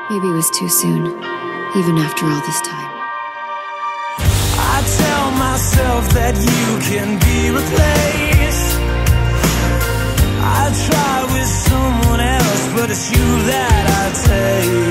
Maybe it was too soon, even after all this time. I tell myself that you can be replaced. I try with someone else, but it's you that I take.